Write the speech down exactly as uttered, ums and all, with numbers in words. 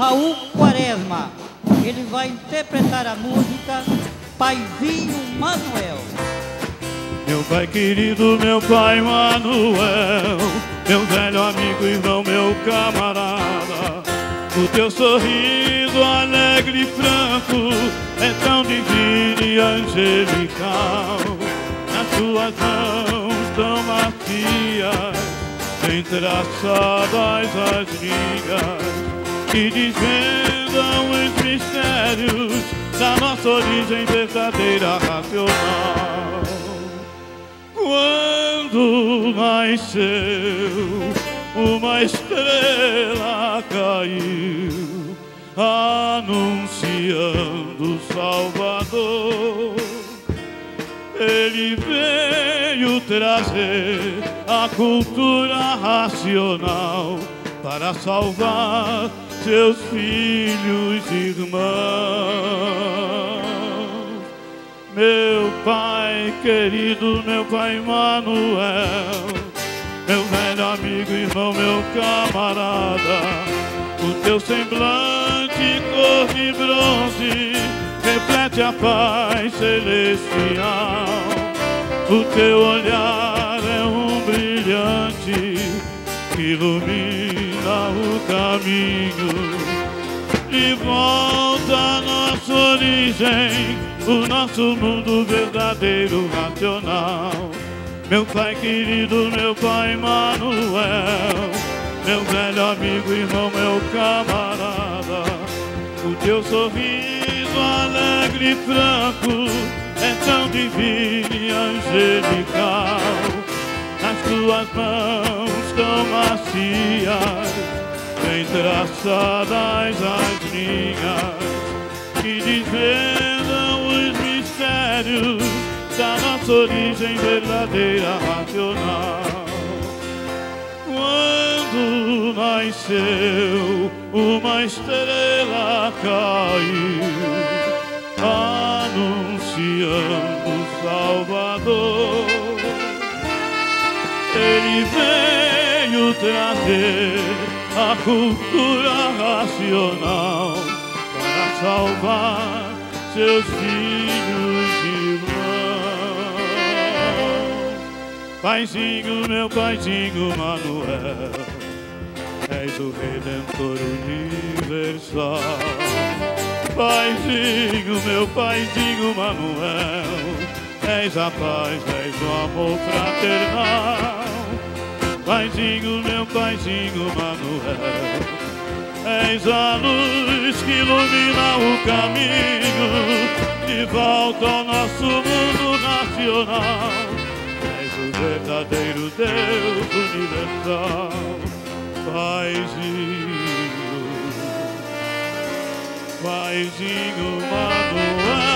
Raul Quaresma. Ele vai interpretar a música Paizinho Manuel. Meu pai querido, meu pai Manuel, meu velho amigo, irmão, meu camarada, o teu sorriso alegre e franco é tão divino e angelical. Nas tuas mãos tão macias bem traçadas as linhas que desvendam os mistérios da nossa origem verdadeira racional. Quando nasceu, uma estrela caiu, anunciando o Salvador. Ele veio trazer a cultura racional para salvar seus filhos e irmãos. Meu pai querido, meu pai Manuel, meu velho amigo, irmão, meu camarada, o teu semblante cor de bronze reflete a paz celestial. O teu olhar é um brilhante que ilumina o caminho de volta à nossa origem, o nosso mundo verdadeiro racional. Meu pai querido, meu pai Manuel, meu velho amigo, irmão, meu camarada, o teu sorriso alegre e franco é tão divino e angelical. Nas tuas mãos tão macias, bem traçadas as linhas que desvendam os mistérios da nossa origem verdadeira racional. Quando nasceu, uma estrela caiu, anunciando o Salvador. Ele veio trazer a cultura racional para salvar seus filhos e irmãos. Paizinho, meu paizinho Manuel, és o Redentor universal. Paizinho, meu paizinho Manuel, és a paz, és o amor fraternal. Paizinho, meu paizinho Manuel, és a luz que ilumina o caminho de volta ao nosso mundo racional. És o verdadeiro Deus universal. Paizinho, paizinho Manuel.